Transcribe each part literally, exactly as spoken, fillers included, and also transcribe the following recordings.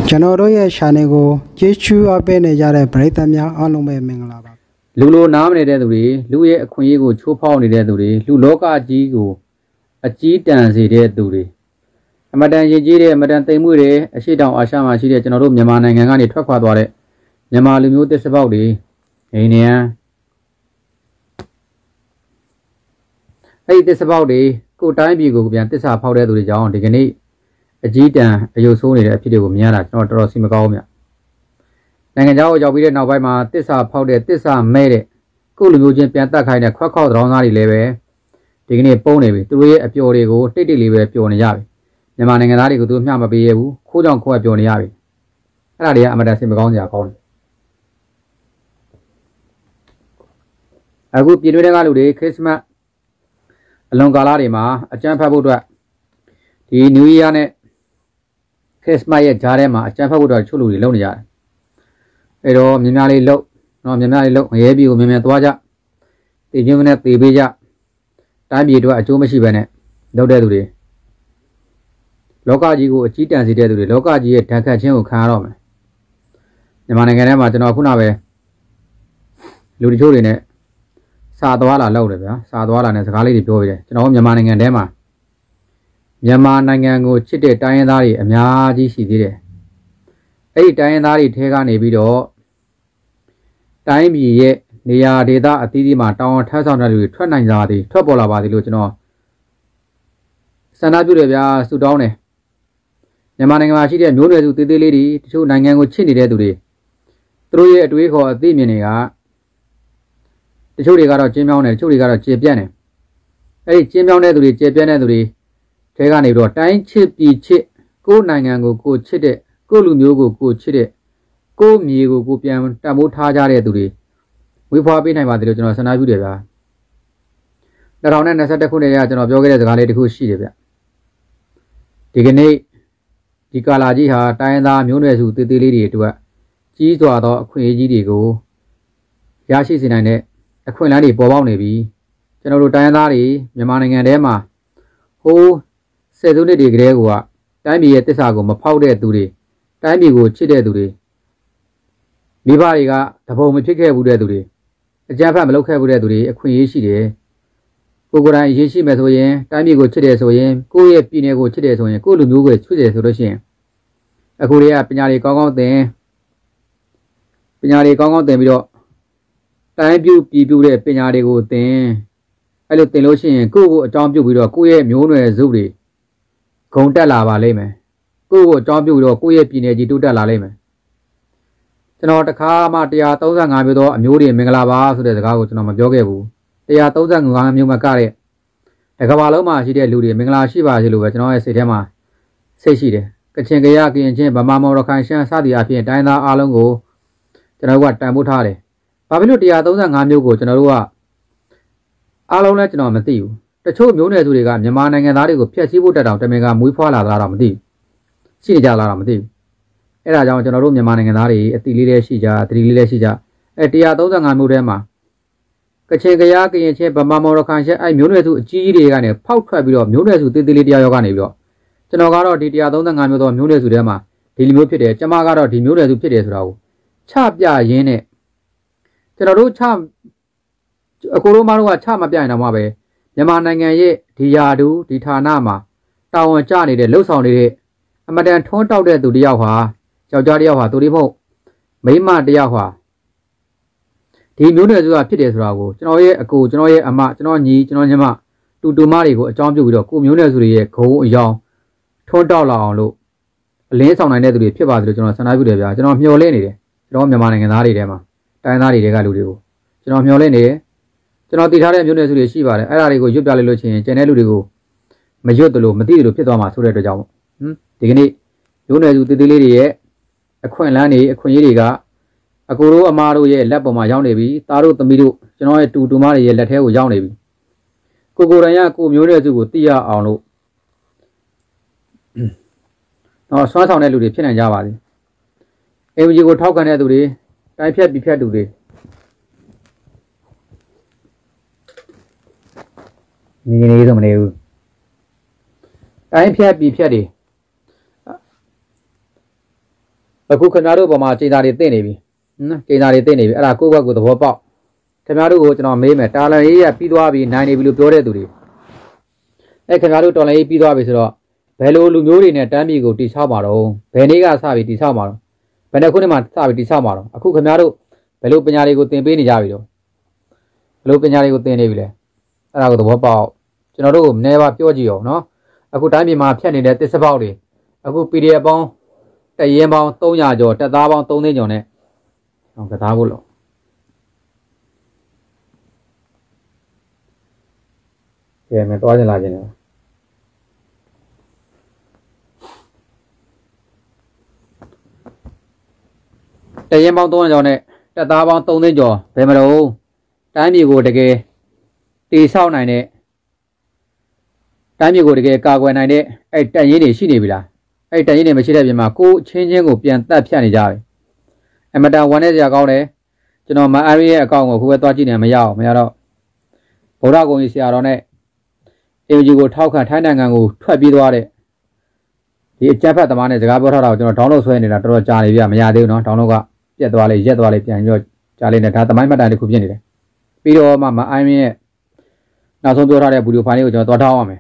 ကျွန်တော်တို့ရဲ့ channel ကိုကြည့်ရှုအပ်ပေးနေကြတဲ့ပရိသတ်များအားလုံးပဲမင်္ဂလာပါလူလိုနားမနေတဲ့သူတွေလူရဲ့အခွင့်အရေးကိုချိုးဖောက်နေတဲ့သူတွေလူလောကကြီးကိုအကြီးတန်းစေတဲ့သူတွေအမတန်ရည်ကြီးတဲ့အမတန်သိမ်မွေ့တဲ့အရှိတောင်အာရှမှာရှိတဲ့ကျွန်တော်တို့မြန်မာနိုင်ငံကနေထွက်ခွာသွားတဲ့မြန်မာလူမျိုးတစ်စပေါက်တွေအိန္ဒိယအဲ့ဒီတစ်စပေါက်တွေကိုတိုင်းပြည်ကိုပြန်တစ္ဆာဖောက်တဲ့သူတွေကြောင့်ဒီကနေ့အကြီးတန်းအယုတ်ဆိုးနေတဲ့အဖြစ်တွေကိုမြင်ရတာကျွန်တော်တော်တော်စီမကောင်းဘူးမြနိုင်ငံခြားကိုရောက်ပြီးတဲ့နောက်ပိုင်းမှာတစ္ဆာဖောက်တဲ့တစ္ဆာမဲတဲ့ကိုလူမျိုးချင်းပြန်တက်ခိုင်းတဲ့ခွက်ခေါက်တောင်းသားတွေလည်းပဲဒီကနေ့ပုံနေပြီသူတို့ရဲ့အပျော်တွေကိုတိတ်တိတ်လေးပဲပျော်နေကြပြီမြန်မာနိုင်ငံသားတွေကိုသူမျှမပေးရဘူးခိုးကြောင်ခိုးရပျော်နေရပြီအဲ့ဒါတွေကအမတန်စီမကောင်းစရာကောင်းတယ်အခုပြည်တွင်းကလူတွေခရစ်စမတ်အလွန်ကာလတွေမှာအကျန်းဖတ်ဖို့အတွက်ဒီ New Year နဲ့ခရစ်စမတ်ရဲ့ဂျားထဲမှာအကျန်းဖတ်ဖို့အတွက်ချုပ်လူတွေလုံနေကြတယ်အဲ့တော့မြင်များလေးလုံနော်မြင်များလေးလုံငရဲပြည်ကိုမြင်မြန်သွားကြတည်ပြင်းနဲ့တည်ပေးကြတိုင်းပြည်အတွက်အကျိုးမရှိဘဲနဲ့လုပ်တဲ့သူတွေလောကကြီးကိုအကြီးတန်းစေတဲ့သူတွေလောကကြီးရဲ့ဓာတ်ခတ်ခြင်းကိုခံရတော့မယ်မြန်မာနိုင်ငံထဲမှာကျွန်တော်ခုနပဲလူတချို့တွေနဲ့စာသွားလာလောက်တယ်ဗျာစာသွားလာနဲ့စကားလေးတွေပြောပြတယ်ကျွန်တော်မြန်မာနိုင်ငံထဲမှာမြန်မာနိုင်ငံကိုချစ်တဲ့တိုင်းရင်းသားတွေအများကြီးရှိသေးတယ်အဲ့ဒီတိုင်းရင်းသားတွေထဲကနေပြီးတော့တိုင်းပြည်ရဲ့နေရာဒေသအသီးသီးမှာတောင်းထမ်းဆောင်တဲ့လူတွေထွက်နိုင်ကြသည်ထွက်ပေါ်လာပါသည်လို့ကျွန်တော်ဆန္ဒပြုတယ်ဗျာဆုတောင်းတယ်မြန်မာနိုင်ငံမှာရှိတဲ့မျိုးနွယ်စုသေးသေးလေးတွေတချို့နိုင်ငံကိုချစ်နေတဲ့သူတွေသူတို့ရဲ့အတွေးခေါ်အသိမြင်တွေကတချို့တွေကတော့ကျင်းမြောင်းတယ်တချို့တွေကတော့ကျေပြန့်တယ်အဲ့ဒီကျင်းမြောင်းတဲ့သူတွေကျေပြန့်တဲ့သူတွေထဲကနေပြီးတော့တိုင်းချစ်ပြည်ချစ်ကိုယ်နိုင်ငံကိုကိုချစ်တဲ့ကိုလူမျိုးကိုကိုချစ်တဲ့ကိုမြေကိုကိုပြန်တန်ဖိုးထားကြတဲ့သူတွေဝေဖွာပေးနိုင်ပါတယ်လို့ကျွန်တော်ဆန္ဒပြုတယ်ဗျာ၂၀၂၁ခုနှစ်ကကျွန်တော်ပြောခဲ့တဲ့စကားလေးတစ်ခုရှိတယ်ဗျဒီကနေ့ဒီကာလာကြီးဟာတိုင်းသားမျိုးနွယ်စုသေးသေးလေးတွေအတွက်ကြီးစွာသောအခွင့်အရေးကြီးတွေကိုရရှိစေနိုင်တဲ့အခွင့်အလမ်းတွေပေါ်ပေါက်နေပြီကျွန်တော်တို့တိုင်းသားတွေမြန်မာနိုင်ငံထဲမှာဟိုးဆယ်စုနှစ်တွေကတည်းကတိုင်းပြည်ရဲ့တစ္ဆာကိုမဖောက်တဲ့သူတွေတိုင်းပြည်ကိုချစ်တဲ့သူတွေမိဘတွေကတပုံမဖြစ်ခဲ့ဘူးတဲ့သူတွေအကြမ်းဖက်မလုပ်ခဲ့ဘူးတဲ့သူတွေအခွင့်အရေးရှိတယ်ကိုယ်ကိုယ်တိုင်အရေးရှိမယ်ဆိုရင်တိုင်းပြည်ကိုချစ်တယ်ဆိုရင်ကိုယ့်ရဲ့ပြည်နယ်ကိုချစ်တယ်ဆိုရင်ကိုယ့်လူမျိုးကိုချစ်တယ်ဆိုလို့ရှိရင်အခုတွေကပညာတွေကောင်းကောင်းသင်ပညာတွေကောင်းကောင်းသင်ပြီးတော့တိုင်းပြုပြည်ပြုတဲ့ပညာတွေကိုသင်အဲ့လိုသင်လို့ရှိရင်ကိုယ့်ကိုအကြောင်းပြုပြီးတော့ကိုယ့်ရဲ့မျိုးနွယ်စုတွေဂုံတက်လာပါလိမ့်မယ်ကိုယ့်ကိုအကြောင်းပြုပြီးတော့ကိုယ့်ရဲ့ပြည်နယ်ကြီးတိုးတက်လာလိမ့်မယ်ကျွန်တော်တခါမှone hundred thirty-fiveမျိုးသောအမျိုးတွေမင်္ဂလာပါဆိုတဲ့စကားကိုကျွန်တော်မပြောခဲ့ဘူးone hundred thirty-fiveမျိုးမကတဲ့တကဘာလုံးမှာရှိတဲ့လူတွေမင်္ဂလာရှိပါစေလို့ပဲကျွန်တော်ရဲ့စိတ်ထဲမှာစိတ်ရှိတယ်ကချင်ကရကရင်ချင်းဗမာမော်ရခိုင်ရှမ်းစသည်အပြင်တိုင်းသားအားလုံးကိုကျွန်တော်ကတန်ဖိုးထားတယ်ဘာဖြစ်လို့one hundred thirty-fiveမျိုးကိုကျွန်တော်တို့ကအားလုံးလည်းကျွန်တော်မသိဘူးတချို့မျိုးနွယ်စုတွေကမြန်မာနိုင်ငံသားတွေကိုဖျက်ဆီးဖို့တက်တောင်တမင်ကမွေးဖွားလာတာတော့မသိဘူးရှိကြလားတော့မသိဘူးအဲ့ဒါကြောင့်ကျွန်တော်တို့မြန်မာနိုင်ငံသားတွေအတိလေးလေးရှိကြသတိလေးလေးရှိကြအဲone hundred thirty-fiveမျိုးထဲမှာကချင်ကရကရင်ချင်းဗမာမော်ရခိုင်ရှမ်းအဲမျိုးနွယ်စုအကြီးကြီးတွေကနေဖောက်ထွက်ပြီးတော့မျိုးနွယ်စုသေးသေးလေးတရားရောက်ကနေပြီးတော့ကျွန်တော်ကတော့ဒီone hundred thirty-fiveမျိုးသောမျိုးနွယ်စုထဲမှာဒီလိုမျိုးဖြစ်တယ်ကျမကတော့ဒီမျိုးနွယ်စုဖြစ်တယ်ဆိုတာကိုချပြရင်းနဲ့ကျွန်တော်တို့ချအကိုတို့မတို့ကချမပြရင်တော့မှပဲမြန်မာနိုင်ငံရဲ့ဒီယာတူဒီဌာနမှာတာဝန်ကျနေတဲ့လှုပ်ဆောင်နေတဲ့အမတန်ထွန်းတောက်တဲ့သူတယောက်ဟာယောက်ျားတယောက်ဟာသူတွေမဟုတ်မိန်းမတယောက်ဟာဒီမျိုးနွယ်စုကဖြစ်တယ်ဆိုတာကိုကျွန်တော်ရဲ့အကိုကျွန်တော်ရဲ့အမကျွန်တော်ညီကျွန်တော်ညီမတူတူမတွေကိုအကြောင်းပြုပြီးတော့ကိုမျိုးနွယ်စုတွေရဲ့ဂုံအယောင်ထွန်းတောက်လာအောင်လို့အလင်းဆောင်နိုင်တဲ့သူတွေဖြစ်ပါတယ်လို့ကျွန်တော်ဆန္ဒပြုတယ်ဗျာကျွန်တော်မျှော်လင့်နေတယ်ကျွန်တော်မြန်မာနိုင်ငံသားတွေထဲမှာတိုင်းသားတွေကလူတွေကိုကျွန်တော်မျှော်လင့်နေတယ်ကျွန်တော်တည်ထားတဲ့မျိုးနွယ်စုတွေရှိပါတယ်အဲ့ဒါတွေကိုရွတ်ပြလိုက်လို့ရှိရင်ကျန်တဲ့လူတွေကိုမရွတ်တယ်လို့မသိတယ်လို့ဖြစ်သွားမှာဆိုတဲ့အတွက်ကြောင့်ဟမ်ဒီကနေ့မျိုးနွယ်စုတည်တည်လေးတွေရဲ့အခွင့်အလမ်းတွေအခွင့်အရေးတွေကအကိုတို့အမားတို့ရဲ့လက်ပေါ်မှာရောက်နေပြီသားတို့သမီးတို့ကျွန်တော်ရဲ့တူတူမတွေရဲ့လက်ထဲကိုရောက်နေပြီကိုကိုယ်တိုင်ကကိုမျိုးနွယ်စုကိုသိရအောင်လို့တော့ဆွမ်းဆောင်တဲ့လူတွေဖြစ်နိုင်ကြပါစေအင်ဂျီကိုထောက်ခံတဲ့သူတွေတိုင်းဖြတ်ပြီးဖြတ်သူတွေနေနေတော့မနေဘူးတိုင်းဖြတ်ပြီးဖြတ်တွေအခုခင်ဗျားတို့ပေါ်မှာချိန်သားတွေတင့်နေပြီနော်ချိန်သားတွေတင့်နေပြီအဲ့ဒါကိုယ့်ဘက်ကိုသဘောပေါက်ခင်ဗျားတို့ကိုကျွန်တော်မေးမယ်တာလန်ရေးရပြီးသွားပြီနိုင်နေပြီလို့ပြောတဲ့သူတွေအဲ့ခင်ဗျားတို့တော်လန်ရေးပြီးသွားပြီဆိုတော့ဘယ်လိုလူမျိုးတွေနဲ့တန်းပြည်ကိုတိဆောက်မှာတော့ဘယ်နေ့ကစပြီးတိဆောက်မှာတော့ဘယ်နှစ်ခုနှစ်မှစပြီးတိဆောက်မှာတော့အခုခင်ဗျားတို့ဘယ်လိုပညာတွေကိုသင်ပေးနေကြပြီတော့ဘယ်လိုပညာတွေကိုသင်နေပြီလဲအဲ့ဒါကိုသဘောပေါက်ကျွန်တော်တို့ကိုနည်းပါပြောကြည့်အောင်နော်အခုတိုင်းပြည်မှာဖြတ်နေတဲ့တစ်စပေါက်တွေအခု P D F ပေါင်းတရင်ပေါင်းသုံးရာကျော်တက်သားပေါင်းသုံးသိန်းကျော်နဲ့ဟောကသားဖို့လို့ကဲမယ်သွားကြလာခြင်းလည်းတရင်ပေါင်းသုံးရာကျော်နဲ့တက်သားပေါင်းသုံးသိန်းကျော်ဘယ်မလို့တိုင်းပြည်ကိုတကယ်တိဆောက်နိုင်တဲ့တိုင်းပြည်ကိုတကယ်ကာကွယ်နိုင်တဲ့အဲ့တက်ရင်တွေရှိနေပြီလားအဲ့တက်ရင်တွေမရှိတဲ့ပြင်မှာကိုချင်းချင်းကိုပြန်တက်ဖြတ်နေကြပြီအမတန်ဝမ်းနေစရာကောင်းတယ်ကျွန်တော်မအားရရဲ့အကောင့်ကိုခုပဲသွားကြည့်နေမရအောင်မရတော့ဗုဒ္ဓဂုံကြီးဆရာတော်နဲ့အေဂျီကိုထောက်ခံထိုင်းနိုင်ငံကိုထွက်ပြေးသွားတဲ့ဒီအကြက်ဖက်သမားနဲ့စကားပြောထားတာကိုကျွန်တော်ဒေါင်းလုဒ်ဆွဲနေတာတော်တော်ကြာနေပြီမရသေးဘူးနော်ဒေါင်းလုဒ်ကပြက်သွားလေရက်သွားလေပြန်ပြီးတော့ကြာလေနဲ့ဒါသမိုင်းမှတ်တမ်းတစ်ခုဖြစ်နေတယ်ပြီးတော့မှမအားရရဲ့နောက်ဆုံးပြောထားတဲ့ဗီဒီယိုဖိုင်လေးကိုကျွန်တော်သွားထောက်အောင်မယ်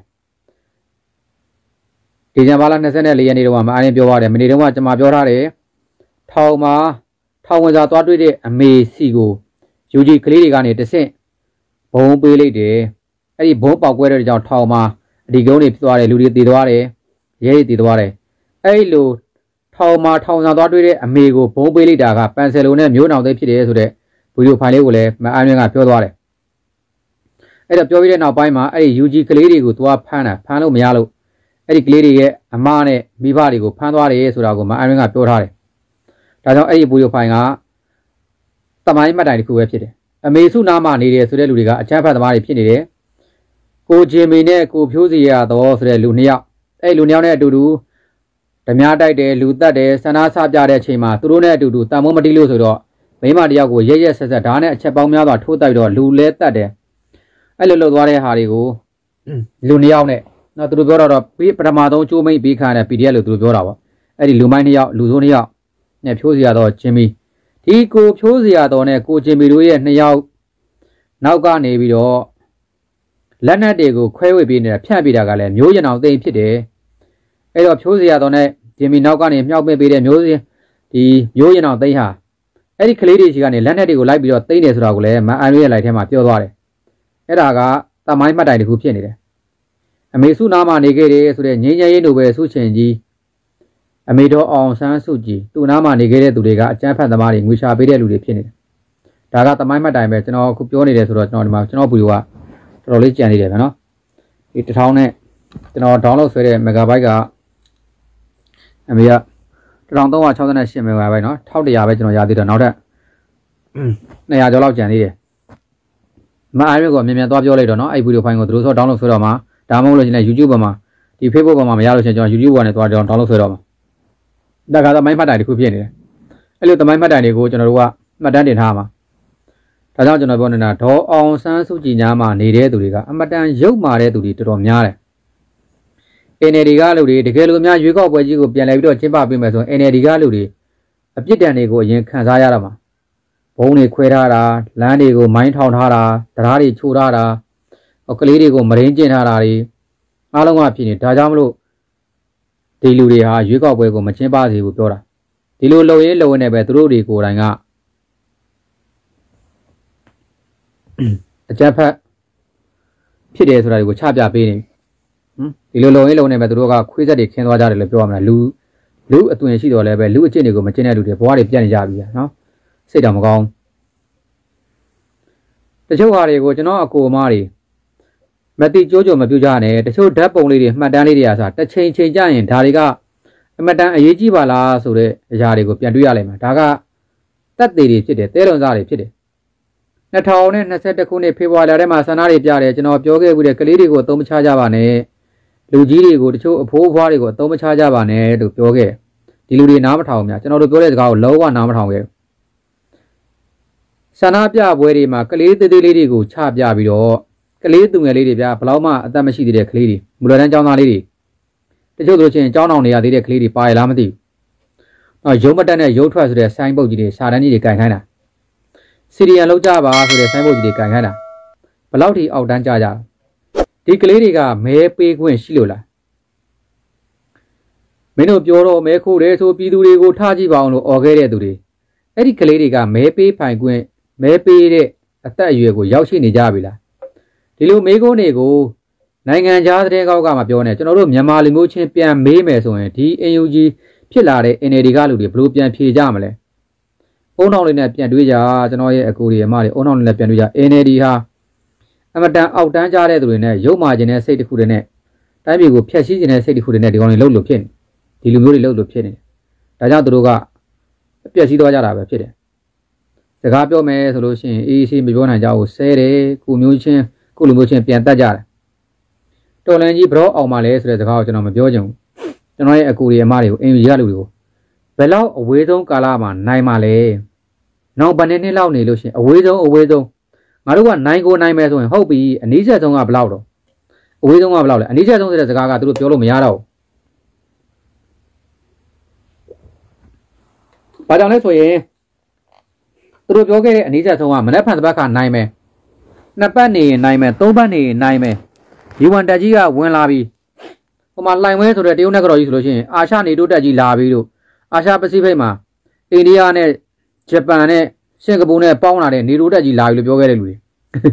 ဒီဇင်ဘာလ၂၄ရက်နေ့တုန်းကမအားရင်ပြောပါတယ်မနေ့တုန်းကကျွန်မပြောထားတယ်ထောင်မှာထောင်ဝင်စာသွားတွေ့တဲ့အမေစီကိုယူဂျီကလေးတွေကနေတဆင့်ဘုံပေးလိုက်တယ်အဲ့ဒီဘုံပေါက်ကွဲတဲ့ကြောင့်ထောင်မှာအဒီကုန်းတွေဖြစ်သွားတယ်လူတွေတည်သွားတယ်ရဲတွေတည်သွားတယ်အဲ့လိုထောင်မှာထောင်စာသွားတွေ့တဲ့အမေကိုဘုံပေးလိုက်တာကပန်ဆယ်လိုနဲ့မျိုးနောင်သိဖြစ်တယ်ဆိုတဲ့ဗီဒီယိုဖိုင်လေးကိုလည်းမအားရင်ကပြောသွားတယ်အဲ့တော့ပြောပြီးတဲ့နောက်ပိုင်းမှာအဲ့ဒီယူဂျီကလေးတွေကိုသွားဖမ်းတာဖမ်းလို့မရလို့အဲ့ဒီကလေးတွေရဲ့အမနဲ့မိဘတွေကိုဖမ်းသွားတယ်ဆိုတာကိုမအားရင်ကပြောထားတယ်ဒါကြောင့်အဲ့ဒီဗီဒီယိုဖိုင်ကတမိုင်းမှတ်တိုင်တစ်ခုပဲဖြစ်တယ်အမေစုနားမှာနေတယ်ဆိုတဲ့လူတွေကအချမ်းဖတ်သမားတွေဖြစ်နေတယ်ကိုဂျင်မီနဲ့ကိုဖြိုးစီရတော့ဆိုတဲ့လူနှစ်ယောက်အဲ့လူနှစ်ယောက်နဲ့အတူတူဓမြတိုက်တယ်လူတက်တယ်ဆန္ဒဆပြတဲ့အချိန်မှာသူတို့နဲ့အတူတူတန်မိုးမတီးလို့ဆိုတော့မိမတယောက်ကိုရဲရဲဆက်ဆက်ဓာတ်နဲ့အချက်ပေါင်းများစွာထိုးတိုက်တော့လူလဲတက်တယ်အဲ့လိုလှုပ်သွားတဲ့ဟာတွေကိုလူနှစ်ယောက်နဲ့နော်သူတို့ပြောတော့ပြီးပထမဆုံးကျိုးမိတ်ပြီးခါတဲ့ P D F လို့သူတို့ပြောတာပေါ့အဲ့ဒီလူမိုင်းနှစ်ယောက်လူဆိုးနှစ်ယောက်နဲ့ဖြိုးစီရတော့ဂျင်မီဒီကိုဖြိုးစီရတော့နဲ့ကိုဂျင်မီတို့ရဲ့နှစ်ယောက်နောက်ကနေပြီးတော့လက်နက်တွေကိုခွဲဝေပေးနေတာဖြန့်ပေးတာကလည်းမျိုးရံအောင်သိမ်းဖြစ်တယ်အဲ့တော့ဖြိုးစီရတော့နဲ့ဂျင်မီနောက်ကနေမြောက်ပင့်ပေးတဲ့မျိုးဒီမျိုးရံအောင်သိမ်းဟာအဲ့ဒီကလေးတွေကြီးကနေလက်နက်တွေကိုလိုက်ပြီးတော့သိမ်းတယ်ဆိုတာကိုလည်းမအန်ရဲ့လိုက်ထဲမှာပြောသွားတယ်အဲ့ဒါကတမိုင်းမှတ်တိုင်တစ်ခုဖြစ်နေတယ်အမေစုနားမှာနေခဲ့တယ်ဆိုတဲ့ငင်းငယ်ရေးနိုဘယ်ဆုရှင်ကြီးအမေတော်အောင်ဆန်းစုကြည်သူ့နားမှာနေခဲ့တဲ့သူတွေကအကျန်းဖတ်သမားတွေငွေရှာပေးတဲ့လူတွေဖြစ်နေတယ်ဒါကတမိုင်းမှတ်တိုင်ပဲကျွန်တော်အခုပြောနေတယ်ဆိုတော့ကျွန်တော်ဒီမှာကျွန်တော်ဗီဒီယိုကတော်တော်လေးကြံနေတယ်ဗျာနော်ဒီတစ်ထောင်နဲ့ကျွန်တော်ဒေါင်းလုဒ်ဆွဲတဲ့မက်ဂါဘိုက်ကအမေကတစ်ထောင်သုံးရာ၆၈မက်ဂါဘိုက်နော်၁၁၀၀ပဲကျွန်တော်ရသေးတယ်နောက်ထပ်၂ရာကျော်လောက်ကြံနေတယ်မအားရကိုမြန်မြန်သွားပြောလိုက်တော့နော်အဲ့ဗီဒီယိုဖိုင်ကိုသူတို့ဆိုဒေါင်းလုဒ်ဆွဲတော့မှာဒါမှမဟုတ်လို့ရှင် YouTube ပေါ်မှာဒီ Facebook ပေါ်မှာမရလို့ရှင်ကျွန်တော် YouTube ပေါ်နဲ့သွားဒေါင်းလုဒ်ဆွဲတော့မှာဒါကသမိုင်းမှတ်တိုင်တစ်ခုဖြစ်နေတယ်အဲ့လိုသမိုင်းမှတ်တိုင်တွေကိုကျွန်တော်တို့ကမှတ်တမ်းတင်ထားမှာဒါကြောင့်ကျွန်တော်ပြောနေတာဒေါ်အောင်ဆန်းစုကြည်ညာမှာနေတဲ့သူတွေကအမတန်ရုပ်မာတဲ့သူတွေတော်တော်များတယ် N L D ကလူတွေတကယ်လို့များရွေးကောက်ပွဲကြီးကိုပြန်လဲပြီးတော့ကျင်းပပေးမယ်ဆိုရင် N L D ကလူတွေအပြစ်ဒဏ်တွေကိုအရင်ခံစားရတာမှာဘုံတွေခွဲထားတာလမ်းတွေကိုမိုင်းထောင်ထားတာတရားတွေချိုးထားတာကလေးတွေကိုမရင်းကျင်ထားတာတွေအားလုံးကဖြစ်နေဒါကြောင့်မလို့ဒီလူတွေဟာရွေးကောက်ပွဲကိုမကျင်းပစေဘူးပြောတာဒီလိုလုံရေးလုံနေပဲသူတို့တွေကိုယ်တိုင်ကအကြမ်းဖက်ဖြစ်တယ်ဆိုတာကိုချပြပေးနေဟမ်ဒီလိုလုံရေးလုံနေပဲသူတို့ကခွေးဆက်တွေခင်းသွားကြတယ်လို့ပြောရမလားလူလူအသွင်ရှိတော်လဲပဲလူအကျင့်တွေကိုမကျင့်တဲ့လူတွေဘဝတွေပြတ်နေကြပြီနော်စိတ်တော်မကောင်းတချို့ဟာတွေကိုကျွန်တော်အကိုအမတွေမတိကြိုးကြုံမပြူကြနဲ့တချို့ဓာတ်ပုံလေးတွေမှတ်တမ်းလေးတွေအားစားတစ်ချိန်ချိန်ကြရင်ဒါတွေကအမတန်အရေးကြီးပါလားဆိုတဲ့အရာတွေကိုပြန်တွေ့ရလိမ့်မယ်ဒါကတက်သေးတွေဖြစ်တယ်တဲလွန်စားတွေဖြစ်တယ်၂၀၂၁ခုနှစ်ဖေဖော်ဝါရီလထဲမှာဆန္ဒတွေပြတယ်ကျွန်တော်ပြောခဲ့ပြီးတဲ့ကလေးတွေကိုအသုံးမချကြပါနဲ့လူကြီးတွေကိုတချို့အဖိုးအဖွားတွေကိုအသုံးမချကြပါနဲ့လို့ပြောခဲ့ဒီလူတွေနားမထောင်ဘူးများကျွန်တော်တို့ပြောတဲ့စကားကိုလုံးဝနားမထောင်ခဲ့ဆန္ဒပြပွဲတွေမှာကလေးသေးသေးလေးတွေကိုချပြပြီးတော့ကလေးသူငယ်လေးတွေဗျာဘလောက်မှအသက်မရှိသေးတဲ့ကလေးတွေမူလတန်းကျောင်းသားလေးတွေတချို့ဆိုလို့ချင်းကျောင်းအောင်နေရသေးတဲ့ကလေးတွေပါရလားမသိဘူးနော်ရုံးမတက်နဲ့ရုံးထွက်ဆိုတဲ့ဆိုင်းပုတ်ကြီးတွေစာတန်းကြီးတွေကန်ခိုင်းတာစီရီယံလောက်ကြပါဆိုတဲ့ဆိုင်းပုတ်ကြီးတွေကန်ခိုင်းတာဘယ်လောက်ထိအောက်တန်းကြကြဒီကလေးတွေကမဲပေးခွင့်ရှိလို့လားမင်းတို့ပြောတော့မဲခိုးတယ်ဆိုပြည်သူတွေကိုထားကြည့်ပါအောင်လို့អော်ခဲ့တဲ့သူတွေအဲ့ဒီကလေးတွေကမဲပေးပိုင်ခွင့်မဲပေးတဲ့အသက်အရွယ်ကိုရောက်ရှိနေကြပြီလားဒီလိုမေးခွန်းတွေကိုနိုင်ငံခြားတဲ့ကောက်ကမှပြောနေကျွန်တော်တို့မြန်မာလူမျိုးချင်းပြန်မေးမယ်ဆိုရင်ဒီ A U G ဖြစ်လာတဲ့ N L D ကလူတွေဘယ်လိုပြန်ဖြေကြမလဲအုံနောက်လေးနဲ့ပြန်တွေးကြကျွန်တော်ရဲ့အကူတွေအမတွေအုံနောက်လေးနဲ့ပြန်တွေးကြ N L D ဟာအမတန်အောက်တန်းကြတဲ့သူတွေနဲ့ရုပ်မာခြင်းနဲ့စိတ်တစ်ခုတည်းနဲ့တိုင်းပြည်ကိုဖျက်ဆီးခြင်းနဲ့စိတ်တစ်ခုတည်းနဲ့ဒီကောင်တွေလှုပ်လို့ဖြစ်နေဒီလူမျိုးတွေလှုပ်လို့ဖြစ်နေဒါကြောင့်သူတို့ကအပြည့်စည်းသွားကြတာပဲဖြစ်တယ်စကားပြောမယ်ဆိုလို့ရှိရင်အေးအေးမပြောနိုင်ကြဘူးဆဲတယ်ကိုမျိုးချင်းကိုလူမျိုးချင်းပြန်တတ်ကြတယ်တော်လန်ကြီးဘရောအောင်ပါလဲဆိုတဲ့စကားကိုကျွန်တော်မပြောချင်ဘူးကျွန်တော်ရဲ့အကူတွေအမတွေကိုအင်ဂျီရလူတွေကိုဘယ်လောက်အဝေးဆုံးကာလမှာနိုင်မှာလဲနောက်ဘယ်နှစ်နှစ်လောက်နေလို့ရှိရင်အဝေးဆုံးအဝေးဆုံးငါတို့ကနိုင်ကိုနိုင်မယ်ဆိုရင်ဟုတ်ပြီအနည်းဆက်ဆုံးကဘယ်လောက်တော့အဝေးဆုံးကဘယ်လောက်လဲအနည်းဆက်ဆုံးဆိုတဲ့စကားကသူတို့ပြောလို့မရတော့ဘူးဘာကြောင့်လဲဆိုရင်သူတို့ပြောခဲ့တဲ့အနည်းဆက်ဆုံးကမနက်ဖြန်တစ်ပတ်ခါနိုင်မယ်နှစ်ပတ်နေနိုင်မယ်သုံးပတ်နေနိုင်မယ်ဒီဝန်တက်ကြီးကဝင်လာပြီဟိုမှာလှိုင်ဝဲဆိုတဲ့တရုတ်နဲ့ကတော့ကြီးဆိုလို့ရှိရင်အာရှနေတိုးတက်ကြီးလာပြီလို့အာရှပစိဖိတ်မှာအိန္ဒိယနဲ့ဂျပန်နဲ့စင်ကာပူနဲ့ပေါင်းလာတဲ့နေတိုးတက်ကြီးလာပြီလို့ပြောခဲ့တဲ့လူတွေ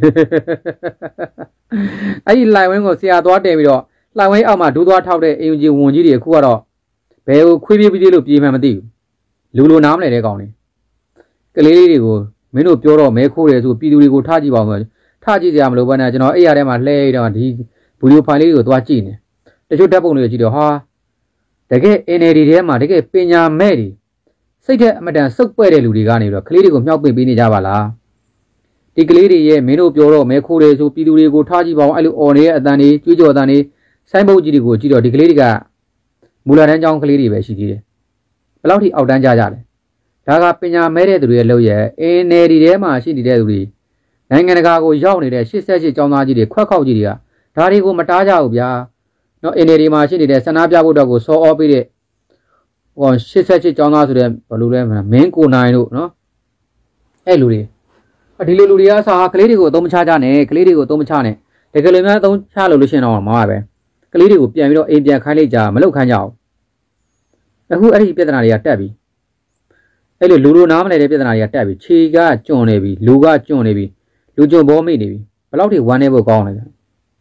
အဲ့ဒီလှိုင်ဝဲကိုဆရာသွားတင်ပြီးတော့လှိုင်ဝဲအောက်မှာဒူးသွားထောက်တဲ့ A U G ဝန်ကြီးတွေအခုကတော့ဘယ်ကိုခွေးပြေးပြေးလို့ပြေးမှန်းမသိဘူးလူလိုနားမလဲတဲ့ကောင်တွေကလေးလေးတွေကိုမင်းတို့ပြောတော့မဲခိုးတယ်ဆိုပြည်သူတွေကိုထားကြည့်ပါဦးမယ်ထားကြည့်ကြရမလို့ပဲနဲ့ကျွန်တော်အဲ့ရထဲမှာလှဲတော့ဒီဗီဒီယိုဖိုင်လေးကိုသွားကြည့်နေတချို့ဓာတ်ပုံတွေကြည့်တော့ဟာတကယ် N L D ထဲမှာတကယ်ပညာမဲ့တွေစိတ်ထက်အမတန်စုပ်ပဲ့တဲ့လူတွေကနေတော့ကလေးတွေကိုမြှောက်ပင်ပေးနေကြပါလားဒီကလေးတွေရဲ့မင်းတို့ပြောတော့မဲခိုးတယ်ဆိုပြည်သူတွေကိုထားကြည့်ပါအောင်အဲ့လိုអော်နေတဲ့အတန်တွေကြွေးကြော်အတန်တွေဆိုင်းဘုတ်ကြီးတွေကိုကြည့်တော့ဒီကလေးတွေကမူလာတန်းကျောင်းကလေးတွေပဲရှိသေးတယ်ဘယ်လောက်ထိအောက်တန်းကြကြလဲဒါကပညာမဲ့တဲ့သူတွေရဲ့လုပ်ရဲ့ N L D ထဲမှာရှိနေတဲ့သူတွေနိုင်ငံတကာကိုရောက်နေတဲ့ရှစ်ဆက်ရှစ်ကျောင်းသားကြီးတွေခွက်ခောက်ကြီးတွေကဒါတွေကိုမတားကြဘူးဗျာနော် N L D မှာရှိနေတဲ့ဆန္ဒပြဖို့တော့ကိုစောအောပေးတဲ့ဟိုရှစ်ဆက်ရှစ်ကျောင်းသားဆိုတဲ့ဘယ်လိုလဲမင်းကိုနိုင်တို့နော်အဲ့လူတွေဒီလိုလူတွေကအစားကလေးတွေကိုအသုံးမချကြနဲ့ကလေးတွေကိုအသုံးမချနဲ့တကယ်လို့များအသုံးချလို့လို့ရှင်းတော့မှာပဲကလေးတွေကိုပြန်ပြီးတော့အိမ်ပြန်ခိုင်းလိုက်ကြမလောက်ခိုင်းကြအောင်အခုအဲ့ဒီပြဿနာတွေကတက်ပြီအဲ့လိုလူလိုနားမလဲတဲ့ပြဿနာတွေကတက်ပြီခြေကကျွံနေပြီလူကကျွံနေပြီလူကျွံဘောမိနေပြီဘယ်လောက်ထိဝမ်းနေဖို့ကောင်းလဲဗျ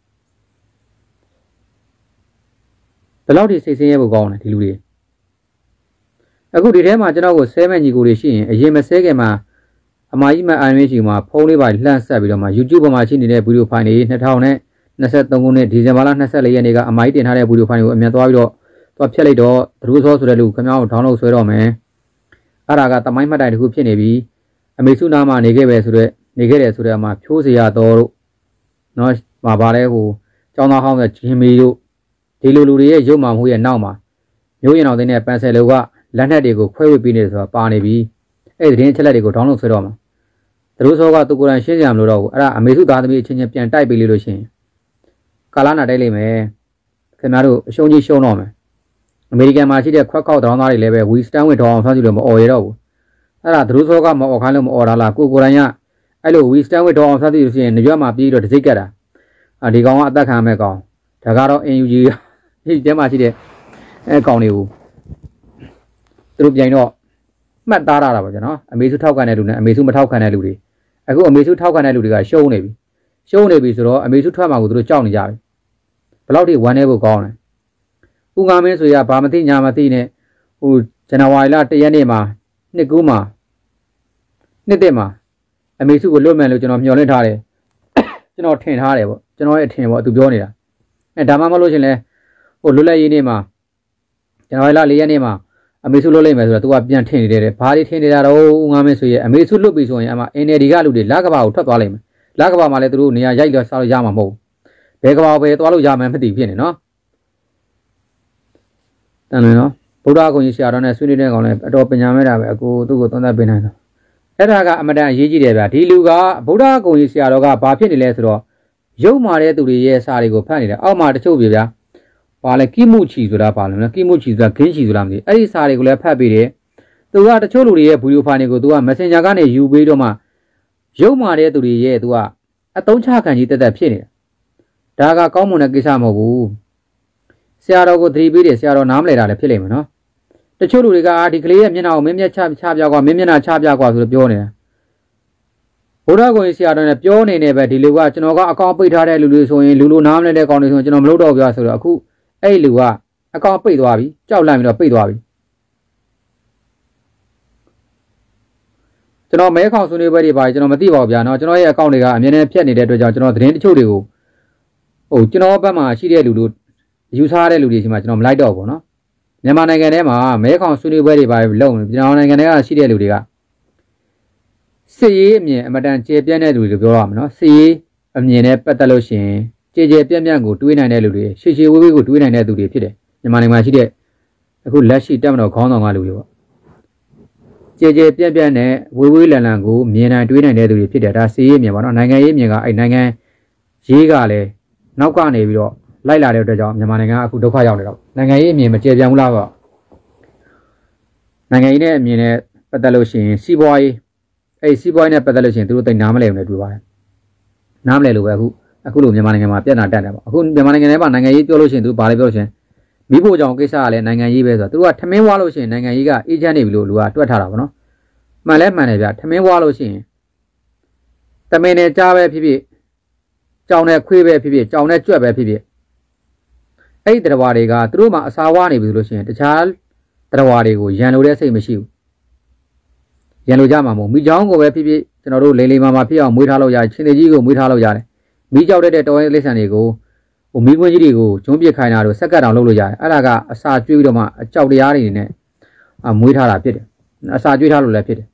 ဘယ်လောက်ထိစိတ်ဆင်းရဲဖို့ကောင်းလဲဒီလူတွေအခုဒီထဲမှာကျွန်တော်ကိုဆဲမဲ့ညီကိုတွေရှိရင်အရင်မဆဲခင်မှာအမကြီးမအန်မေးချီမှာဖုန်းလေးပါလှန့်ဆက်ပြီးတော့မှ YouTube ပေါ်မှာရှိနေတဲ့ဗီဒီယိုဖိုင်တွေနှစ်ထောင်နဲ့နှစ်ဆယ့်သုံးခုနှစ်ဒီဇင်ဘာလနှစ်ဆယ့်လေးရက်နေ့ကအမကြီးတင်ထားတဲ့ဗီဒီယိုဖိုင်ကိုအမြန်သွားပြီးတော့သွားဖြတ်လိုက်တော့ဒရူးစောဆိုတဲ့လူခင်ဗျားကိုဒေါင်းလုဒ်ဆွဲတော့မယ်အဲ့ဒါကတမိုင်းမှတ်တိုင်တစ်ခုဖြစ်နေပြီအမေစုနာမှာနေခဲ့ပဲဆိုတော့နေခဲ့တယ်ဆိုတဲ့အမှာဖြိုးစရာတော်တို့နော်မှာပါလဲဟိုကျောင်းသားဟောင်းတဲ့ဂျင်မီတို့ဒီလိုလူတွေရဲ့ရုပ်မှမှုရဲ့နောက်မှာမျိုးရင်တော်တဲ့ပန်ဆယ်လူကလက်နက်တွေကိုခွဲဝေပေးနေတယ်ဆိုတာပါနေပြီအဲ့ဒီသတင်းချက်လက်တွေကိုဒေါင်းလုဒ်ဆွဲတော့မှာဒရူးစောကသူကိုယ်တိုင်ရှင်းကြရမလို့တော့ဘူးအဲ့ဒါအမေစုသားသမီးအချင်းချင်းပြန်တိုက်ပေးလို့လို့ရှိရင်ကာလာနာတိုက်လိုက်မယ်ခင်ဗျားတို့အရှုံးကြီးရှုံးတော့မယ်အမေရိကန်မှာရှိတဲ့ခွက်ခောက်တောင်းသားတွေလည်းပဲဝီစတန်ဝစ်ထောင်းအောင်ဖမ်းစီလို့မអော်ရတော့ဘူးအဲ့ဒါဒရူးစောကမអော်ခိုင်းလို့မអော်တာလားကိုကိုယ်တိုင်ကအဲ့လိုဝီစတန်ဝစ်ထောင်းအောင်ဖမ်းစီလို့ရှိရင်ညွတ်မှာပြီးတော့တစိတ်ကတ်တာအာဒီကောင်ကအသက်ခံမဲ့ကောင်ဒါကတော့ N U G ဒီကျဲမှာရှိတဲ့အဲကောင်တွေကိုသူတို့ပြန်တော့မှတ်သားရတာပါဗျာနော်အမေစုထောက်ခံတဲ့လူနဲ့အမေစုမထောက်ခံတဲ့လူတွေအခုအမေစုထောက်ခံတဲ့လူတွေကရှုံးနေပြီရှုံးနေပြီဆိုတော့အမေစုထွက်မှာကိုသူတို့ကြောက်နေကြပြီဘယ်လောက်ထိဝမ်းနေဖို့ကောင်းလဲဦးငါမင်းဆိုရဘာမသိညာမသိနဲ့ဟိုဇန်နဝါရီလတရက်နေ့မှာနှစ်ကူးမှာနှစ်သက်မှာအမေစုကိုလွတ်မယ်လို့ကျွန်တော်မျှော်လင့်ထားတယ်ကျွန်တော်ထင်ထားတယ်ပေါ့ကျွန်တော်ရဲ့အထင်ပေါ့သူပြောနေတာအဲဒါမှမဟုတ်လို့ရှင်လဲဟိုလွတ်လပ်ရေးနေ့မှာဇန်နဝါရီလ၄ရက်နေ့မှာအမေစုလွတ်လိုက်မယ်ဆိုတော့ तू ကပြန်ထင်နေတယ်ဘာတွေထင်နေတာတော့ဦးငါမင်းဆိုရအမေစုလွတ်ပြီဆိုရင်အမ N L D ကလူတွေလကဘာကိုထွက်သွားလိုက်မယ်လကဘာမှာလည်းသူတို့နေရာရိုက်လို့စားလို့ရမှာမဟုတ်ဘယ်ကဘာပဲသွားလို့ရမှန်းမသိဖြစ်နေနော်တန်တယ်နော်ဗုဒ္ဓဂုံကြီးဆရာတော်နဲ့ဆွေးနွေးတဲ့ကောင်လည်းအတော်ပညာမဲ့တာပဲအကိုသူ့ကိုသုံးသပ်ပေးနိုင်တော့အဲ့ဒါကအမတန်အရေးကြီးတယ်ဗျာဒီလူကဗုဒ္ဓဂုံကြီးဆရာတော်ကဘာဖြစ်နေလဲဆိုတော့ရုပ်မာတဲ့သူတွေရဲ့စာတွေကိုဖတ်နေတယ်အောက်မှာတချို့ပြီဗျာဘာလဲကိမှုချီဆိုတာပါလဲနော်ကိမှုချီဆိုတာဂင်းချီဆိုတာမသိအဲ့ဒီစာတွေကိုလည်းဖတ်ပြီးတယ်သူကတချို့လူတွေရဲ့ဗီဒီယိုဖိုင်တွေကို तू က Messenger ကနေယူပြီးတော့မှရုပ်မာတဲ့သူတွေရဲ့ तू ကအသုံးချခံကြီးတက်တက်ဖြစ်နေတာဒါကကောင်းမွန်တဲ့ကိစ္စမဟုတ်ဘူးဆရာတော်ကိုသတိပေးတယ်ဆရာတော်နားမလဲတာလည်းဖြစ်လိမ့်မယ်နော်တချို့လူတွေကအာဒီကလေးရဲ့မျက်နှာကိုမင်းမျက်ချချပြကွာမင်းမျက်နှာချပြကွာဆိုလို့ပြောနေတာဘုရားကိုဆရာတော်နဲ့ပြောနေနေပဲဒီလူကကျွန်တော်ကအကောင့်ပိတ်ထားတဲ့လူတွေဆိုရင်လူလူနားမလဲတဲ့ကောင်တွေဆိုရင်ကျွန်တော်မလုပ်တော့ဘူးဆိုတော့အခုအဲ့လူကအကောင့်ပိတ်သွားပြီကြောက်လန့်ပြီးတော့ပိတ်သွားပြီကျွန်တော်မဲခေါင်ဆွေးနွေးပွဲတွေပါကျွန်တော်မသိပါဘူးဗျာနော်ကျွန်တော်ရဲ့အကောင့်တွေကအမြဲတမ်းဖြတ်နေတဲ့အတွက်ကြောင့်ကျွန်တော်သတင်းတချို့တွေကိုဟိုကျွန်တော်ဘက်မှာရှိတဲ့လူတို့ယူဆရတဲ့လူတွေရှိမှကျွန်တော်မလိုက်တော့ဘူးနော်မြန်မာနိုင်ငံထဲမှာမဲခေါင်ဆွေးနွေးပွဲတွေပါလုပ်နေကျွန်တော်နိုင်ငံထဲကရှိတဲ့လူတွေကစစ်ရေးအမြင်အမတန်ကျေပြန့်တဲ့လူတွေပြောရမှာနော်စစ်ရေးအမြင်နဲ့ပတ်သက်လို့ရှိရင်ကျေကျေပြန့်ပြန့်ကိုတွေးနိုင်တဲ့လူတွေရှေ့ရှေ့ဝေးဝေးကိုတွေးနိုင်တဲ့သူတွေဖြစ်တယ်မြန်မာနိုင်ငံမှာရှိတဲ့အခုလက်ရှိတက်မတော်ခေါင်းဆောင်ကလူတွေပေါ့ကျေကျေပြန့်ပြန့်နဲ့ဝေးဝေးလန်လန်ကိုမြင်နိုင်တွေးနိုင်တဲ့သူတွေဖြစ်တယ်ဒါစစ်ရေးအမြင်ပါနော်နိုင်ငံရေးအမြင်ကအဲ့နိုင်ငံရေးကလည်းနောက်ကနေပြီးတော့လိုက်လာတဲ့အတွက်ကြောင့်မြန်မာနိုင်ငံကအခုဒုက္ခရောက်နေတော့နိုင်ငံရေးအမြင်မကျေပြန့်ဘူးလားပေါ့နိုင်ငံရေးနဲ့အမြင်နဲ့ပတ်သက်လို့ရှိရင်စီးပွားရေးအဲ့စီးပွားရေးနဲ့ပတ်သက်လို့ရှိရင်သူတို့သိနားမလဲဘူးနဲ့တွေ့ပါတယ်နားမလဲလို့ပဲအခုအခုလိုမြန်မာနိုင်ငံမှာပြဿနာတက်တယ်ပေါ့အခုမြန်မာနိုင်ငံထဲမှာနိုင်ငံရေးပြောလို့ရှိရင်သူဘာလဲပြောလို့ရှိရင်မိဖို့ကြောင့်ကိစ္စကလည်းနိုင်ငံရေးပဲဆိုတော့သူတို့ကထမင်းဝါလို့ရှိရင်နိုင်ငံရေးကအေဂျင့်နေပြီလို့လူကတွက်ထားတာပေါ့နော်မှန်လဲမှန်တယ်ဗျထမင်းဝါလို့ရှိရင်တမင်နဲ့ကြားပဲဖြစ်ဖြစ်ကြောင်နဲ့ခွေးပဲဖြစ်ဖြစ်ကြောင်နဲ့ကြွက်ပဲဖြစ်ဖြစ်အဲ့ဒီတရားတွေကသူတို့မှာအစာဝါနေပြီဆိုလို့ရှိရင်တခြားတရားတွေကိုရန်လိုတဲ့စိတ်မရှိဘူးရန်လိုကြမှာမဟုတ်မိချောင်းကိုပဲဖြစ်ဖြစ်ကျွန်တော်တို့လိမ့်လိမ့်မာမာဖြစ်အောင်မွေးထားလို့ရတယ်ချင်းသေးကြီးကိုမွေးထားလို့ရတယ်မိကြောက်တဲ့တော်ရဲ့လိမ့်ဆန်တွေကိုဟိုမိခွင်းကြီးတွေကိုကျွန်းပစ်ခိုင်းတာတို့စက်ကတ်တောင်လုပ်လို့ရတယ်အဲ့ဒါကအစာကျွေးပြီးတော့မှအကြောက်တရားတွေနဲ့အမွေးထားတာဖြစ်တယ်အစာကျွေးထားလို့လည်းဖြစ်တယ်